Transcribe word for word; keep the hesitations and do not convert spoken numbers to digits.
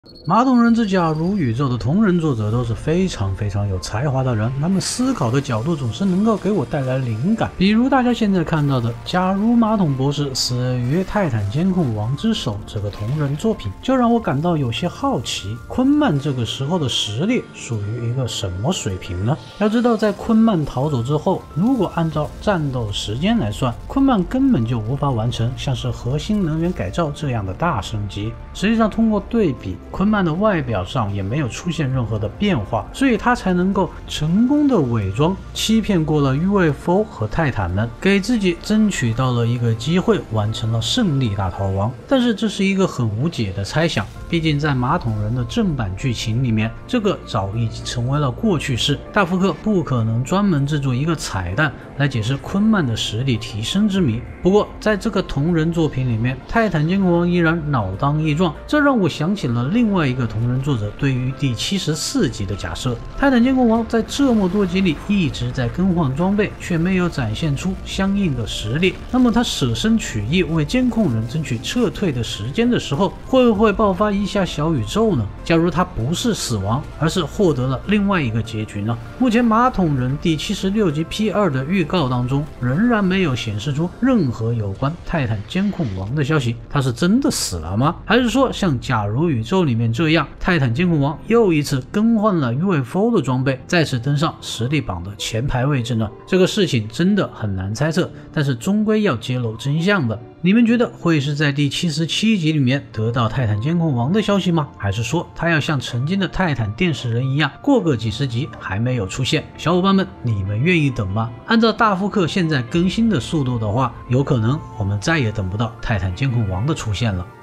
马桶人之假如宇宙的同人作者都是非常非常有才华的人，他们思考的角度总是能够给我带来灵感。比如大家现在看到的，假如马桶博士死于泰坦监控王之手这个同人作品，就让我感到有些好奇，昆曼这个时候的实力属于一个什么水平呢？要知道，在昆曼逃走之后，如果按照战斗时间来算，昆曼根本就无法完成像是核心能源改造这样的大升级。实际上，通过对比，昆曼的外表上也没有出现任何的变化，所以他才能够成功的伪装，欺骗过了 U F O 和泰坦们，给自己争取到了一个机会，完成了胜利大逃亡。但是这是一个很无解的猜想，毕竟在马桶人的正版剧情里面，这个早已经成为了过去式。大福克不可能专门制作一个彩蛋来解释昆曼的实力提升之谜。不过在这个同人作品里面，泰坦监控王依然老当益壮，这让我想起了另外一个同人作者对于第七十四集的假设：泰坦监控王在这么多集里一直在更换装备，却没有展现出相应的实力。那么他舍身取义为监控人争取撤退的时间的时候，会不会爆发一下小宇宙呢？假如他不是死亡，而是获得了另外一个结局呢？目前马桶人第七十六集 P 二 的预告当中，仍然没有显示出任何有关泰坦监控王的消息。他是真的死了吗？还是说像假如宇宙里面这样，泰坦监控王又一次更换了 U F O 的装备，再次登上实力榜的前排位置呢？这个事情真的很难猜测，但是终归要揭露真相的。你们觉得会是在第七十七集里面得到泰坦监控王的消息吗？还是说他要像曾经的泰坦电视人一样，过个几十集还没有出现？小伙伴们，你们愿意等吗？按照大福克现在更新的速度的话，有可能我们再也等不到泰坦监控王的出现了。